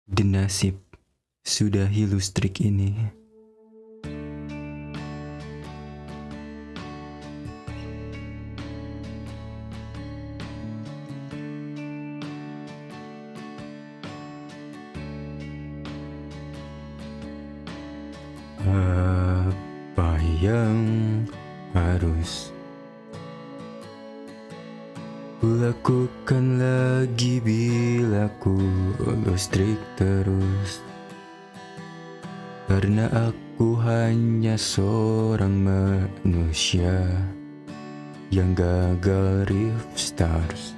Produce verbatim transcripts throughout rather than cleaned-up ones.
Denasib sudahi lustrik ini. Apa yang harus kulakukan lagi bila ku lustrik terus? Karena aku hanya seorang manusia yang gagal rift stars.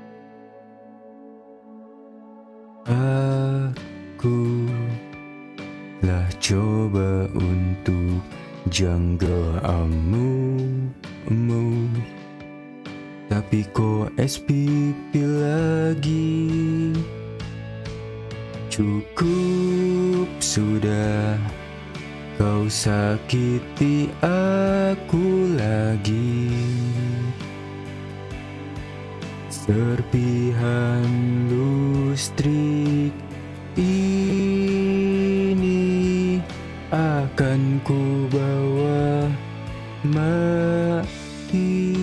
Aku telah coba untuk janggal amu-amu, tapi kok S P P lagi. Cukup sudah, kau sakiti aku lagi. Serpihan lustrik ini akan ku bawa mati.